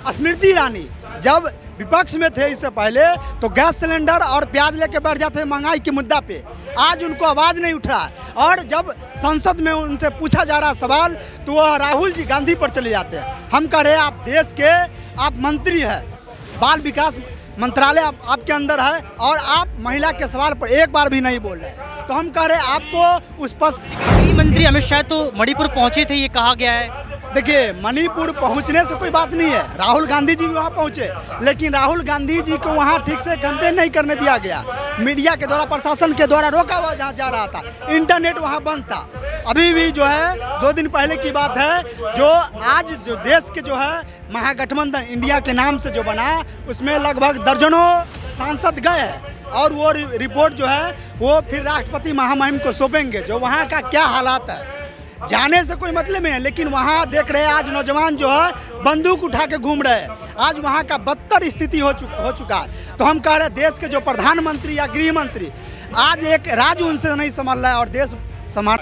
स्मृति ईरानी जब विपक्ष में थे इससे पहले तो गैस सिलेंडर और प्याज लेके बैठ जाते हैं महंगाई के मुद्दा पे। आज उनको आवाज़ नहीं उठ रहा है और जब संसद में उनसे पूछा जा रहा सवाल तो वह राहुल जी गांधी पर चले जाते हैं। हम कह रहे हैं आप देश के आप मंत्री हैं, बाल विकास मंत्रालय आपके अंदर है और आप महिला के सवाल पर एक बार भी नहीं बोल रहे। तो हम कह रहे हैं आपको उस पर। गृह मंत्री अमित शाह तो मणिपुर पहुंचे थे, ये कहा गया है। देखिए, मणिपुर पहुंचने से कोई बात नहीं है, राहुल गांधी जी भी वहां पहुंचे, लेकिन राहुल गांधी जी को वहां ठीक से कैंपेन नहीं करने दिया गया। मीडिया के द्वारा, प्रशासन के द्वारा रोका हुआ जहां जा रहा था, इंटरनेट वहां बंद था। अभी भी जो है 2 दिन पहले की बात है, जो आज जो देश के जो है महागठबंधन इंडिया के नाम से जो बना, उसमें लगभग दर्जनों सांसद गए हैं और वो रिपोर्ट जो है वो फिर राष्ट्रपति महामहिम को सौंपेंगे। जो वहाँ का क्या हालात है जाने से कोई मतलब नहीं है, लेकिन वहाँ देख रहे हैं आज नौजवान जो है बंदूक उठा के घूम रहे हैं। आज वहाँ का बदतर स्थिति हो चुका है। तो हम कह रहे हैं देश के जो प्रधानमंत्री या गृह मंत्री आज एक राज्य उनसे नहीं संभाल रहा है और देश संभाल।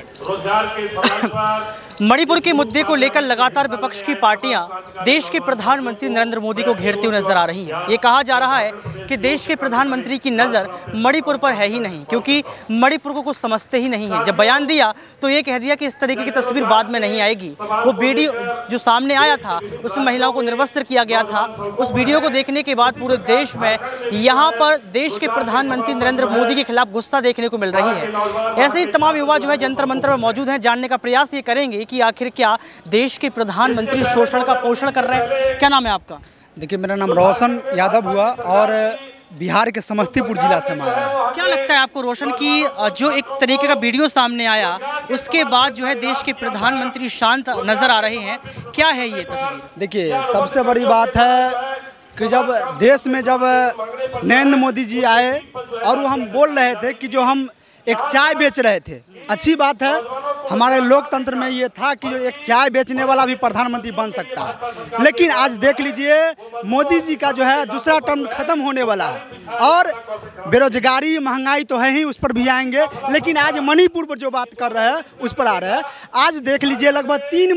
मणिपुर के मुद्दे को लेकर लगातार विपक्ष की पार्टियां देश के प्रधानमंत्री नरेंद्र मोदी को घेरते हुए नजर आ रही हैं। ये कहा जा रहा है कि देश के प्रधानमंत्री की नज़र मणिपुर पर है ही नहीं, क्योंकि मणिपुर को कुछ समझते ही नहीं है। जब बयान दिया तो ये कह दिया कि इस तरीके की तस्वीर बाद में नहीं आएगी। वो वीडियो जो सामने आया था उसमें महिलाओं को निर्वस्त्र किया गया था। उस वीडियो को देखने के बाद पूरे देश में यहाँ पर देश के प्रधानमंत्री नरेंद्र मोदी के खिलाफ गुस्सा देखने को मिल रही है। ऐसे ही तमाम युवा जो है जंतर मंतर में मौजूद हैं। जानने का प्रयास ये करेंगे कि आखिर क्या देश के प्रधानमंत्री शोषण का पोषण कर रहे हैं। क्या नाम है आपका? देखिए, मेरा नाम रोशन यादव हुआ और बिहार के समस्तीपुर जिला से मैं आया। क्या लगता है आपको रोशन की जो एक तरीके का वीडियो सामने आया उसके बाद जो है देश के प्रधानमंत्री शांत नजर आ रहे हैं, क्या है ये तस्वीर? देखिए, सबसे बड़ी बात है कि जब देश में जब नरेंद्र मोदी जी आए और वो हम बोल रहे थे कि जो हम एक चाय बेच रहे थे, अच्छी बात है, हमारे लोकतंत्र में ये था कि जो एक चाय बेचने वाला भी प्रधानमंत्री बन सकता है। लेकिन आज देख लीजिए, मोदी जी का जो है दूसरा टर्म खत्म होने वाला है और बेरोजगारी महंगाई तो है ही, उस पर भी आएंगे। लेकिन आज मणिपुर पर जो बात कर रहे हैं उस पर आ रहे हैं। आज देख लीजिए, लगभग 3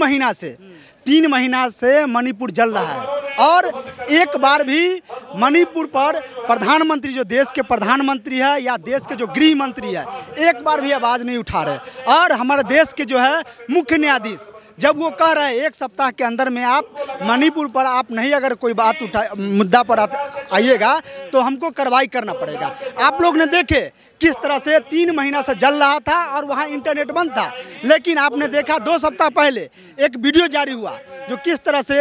महीना से मणिपुर जल रहा है और एक बार भी मणिपुर पर प्रधानमंत्री, जो देश के प्रधानमंत्री है या देश के जो गृह मंत्री है, एक बार भी आवाज़ नहीं उठा रहे। और हमारे देश के जो है मुख्य न्यायाधीश जब वो कह रहे हैं 1 सप्ताह के अंदर में आप मणिपुर पर आप नहीं अगर कोई बात मुद्दा पर आइएगा तो हमको कार्रवाई करना पड़ेगा। आप लोग ने देखे किस तरह से 3 महीना से जल रहा था और वहाँ इंटरनेट बंद था। लेकिन आपने देखा 2 सप्ताह पहले एक वीडियो जारी हुआ जो किस तरह से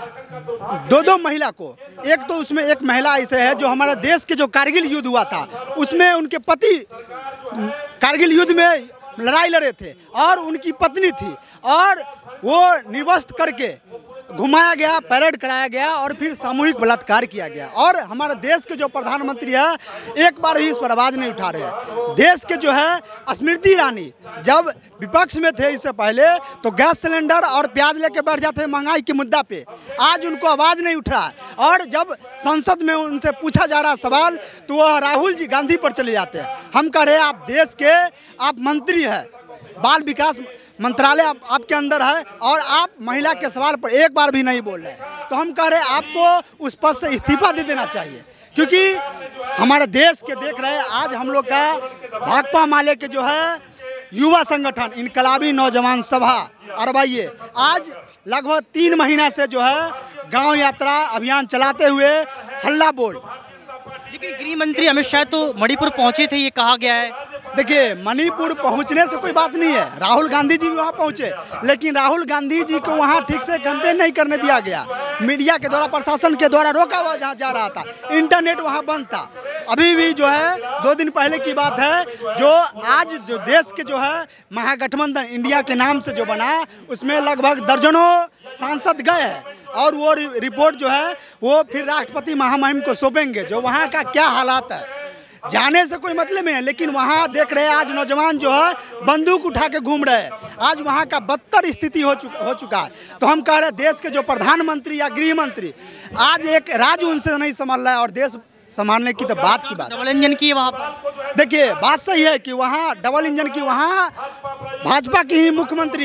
2 महिला को, एक तो उसमें एक महिला ऐसे है जो हमारे देश के जो कारगिल युद्ध हुआ था उसमें उनके पति कारगिल युद्ध में लड़ाई लड़े थे और उनकी पत्नी थी और वो निर्वस्त्र करके घुमाया गया, परेड कराया गया और फिर सामूहिक बलात्कार किया गया। और हमारे देश के जो प्रधानमंत्री है एक बार भी इस पर आवाज़ नहीं उठा रहे हैं। देश के जो है स्मृति ईरानी जब विपक्ष में थे इससे पहले तो गैस सिलेंडर और प्याज लेके बैठ जाते हैं महंगाई के मुद्दा पे। आज उनको आवाज़ नहीं उठ रहा है और जब संसद में उनसे पूछा जा रहा सवाल तो वह राहुल जी गांधी पर चले जाते हैं। हम कह रहे हैं आप देश के आप मंत्री हैं, बाल विकास मंत्रालय आपके अंदर है और आप महिला के सवाल पर एक बार भी नहीं बोल रहे। तो हम कह रहे हैं आपको उस पद से इस्तीफा दे देना चाहिए, क्योंकि हमारे देश के देख रहे हैं आज हम लोग का भाकपा माले के जो है युवा संगठन इनकलाबी नौजवान सभा अरबाइये आज लगभग 3 महीना से जो है गांव यात्रा अभियान चलाते हुए हल्ला बोल। लेकिन गृह मंत्री अमित शाह तो मणिपुर पहुंचे थे, ये कहा गया है। देखिए, मणिपुर पहुंचने से कोई बात नहीं है, राहुल गांधी जी भी वहां पहुंचे, लेकिन राहुल गांधी जी को वहां ठीक से कैंपेन नहीं करने दिया गया। मीडिया के द्वारा, प्रशासन के द्वारा रोका हुआ जहां जा रहा था, इंटरनेट वहां बंद था। अभी भी जो है 2 दिन पहले की बात है, जो आज जो देश के जो है महागठबंधन इंडिया के नाम से जो बना, उसमें लगभग दर्जनों सांसद गए हैं और वो रिपोर्ट जो है वो फिर राष्ट्रपति महामहिम को सौंपेंगे। जो वहाँ का क्या हालात है जाने से कोई मतलब नहीं है, लेकिन वहाँ देख रहे हैं आज नौजवान जो है बंदूक उठा के घूम रहे हैं। आज वहाँ का बदतर स्थिति हो चुका है। तो हम कह रहे हैं देश के जो प्रधानमंत्री या गृह मंत्री आज एक राज्य उनसे नहीं संभाल रहा है और देश संभालने की तो बात की बात। डबल इंजन की वहाँ पर देखिए, बात सही है कि वहाँ डबल इंजन की, वहाँ भाजपा की ही मुख्यमंत्री है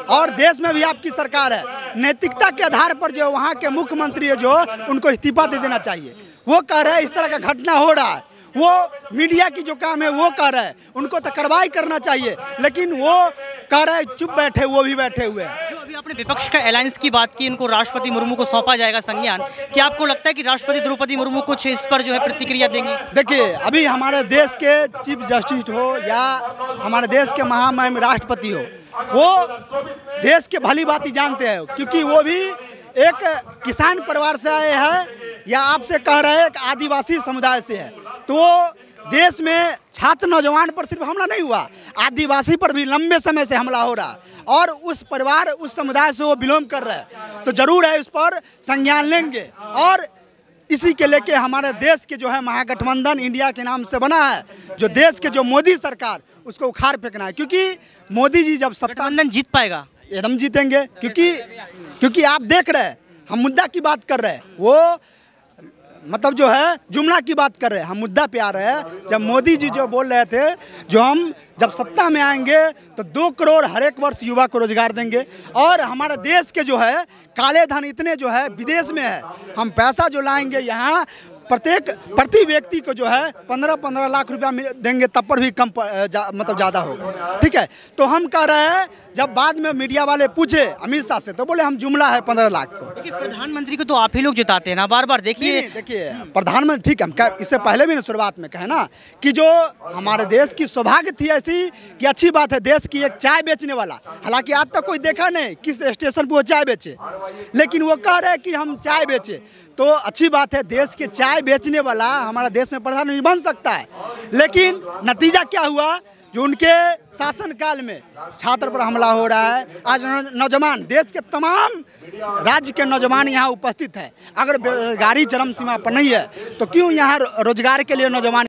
और देश में भी आपकी सरकार है। नैतिकता के आधार पर जो वहाँ के मुख्यमंत्री है जो उनको इस्तीफा दे देना चाहिए। वो कह रहे हैं इस तरह का घटना हो रहा है, वो मीडिया की जो काम है वो कह रहे हैं, उनको तो कार्रवाई करना चाहिए, लेकिन वो कह रहे हैं चुप बैठे, वो भी बैठे हुए हैं। जो अभी आपने विपक्ष का अलायंस की बात की, उनको राष्ट्रपति मुर्मू को सौंपा जाएगा संज्ञान, क्या आपको लगता है कि राष्ट्रपति द्रौपदी मुर्मू कुछ इस पर जो है प्रतिक्रिया देंगी? देखिए, अभी हमारे देश के चीफ जस्टिस हो या हमारे देश के महामहिम राष्ट्रपति हो, वो देश के भली भांति जानते हैं, क्योंकि वो भी एक किसान परिवार से आए हैं या आपसे कह रहे हैं एक आदिवासी समुदाय से है। तो देश में छात्र नौजवान पर सिर्फ हमला नहीं हुआ, आदिवासी पर भी लंबे समय से हमला हो रहा है और उस परिवार उस समुदाय से वो बिलोंग कर रहे हैं, तो जरूर है उस पर संज्ञान लेंगे। और इसी के लेके हमारे देश के जो है महागठबंधन इंडिया के नाम से बना है, जो देश के जो मोदी सरकार उसको उखाड़ फेंकना है, क्योंकि मोदी जी जब गठबंधन जीत पाएगा, एकदम जीतेंगे, क्योंकि आप देख रहे हैं हम मुद्दा की बात कर रहे हैं, वो मतलब जो है जुमला की बात कर रहे हैं, हम मुद्दा पे आ रहे हैं। जब मोदी जी जो बोल रहे थे जो हम जब सत्ता में आएंगे तो 2 करोड़ हर एक वर्ष युवा को रोजगार देंगे, और हमारे देश के जो है काले धन इतने जो है विदेश में है, हम पैसा जो लाएंगे यहाँ प्रति व्यक्ति को जो है 15-15 लाख रुपया देंगे, तब पर भी कम मतलब ज़्यादा होगा। ठीक है, तो हम कह रहे हैं, जब बाद में मीडिया वाले पूछे अमित शाह से तो बोले हम जुमला है 15 लाख को। प्रधानमंत्री को तो आप ही लोग जिताते हैं ना बार बार। देखिए प्रधानमंत्री, ठीक है, हम इससे पहले भी ना शुरुआत में कहे ना कि जो हमारे देश की सौभाग्य थी ऐसी कि अच्छी बात है, देश की एक चाय बेचने वाला, हालांकि आज तक कोई देखा नहीं किस स्टेशन पर वो चाय बेचे, लेकिन वो कह रहे हैं कि हम चाय बेचे, तो अच्छी बात है। देश के चाय बेचने वाला हमारा देश में प्रधानमंत्री बन सकता है, लेकिन नतीजा क्या हुआ, जो उनके शासनकाल में छात्र पर हमला हो रहा है। आज नौजवान, देश के तमाम राज्य के नौजवान यहाँ उपस्थित है, अगर बेरोजगारी चरम सीमा पर नहीं है तो क्यों यहाँ रोजगार के लिए नौजवान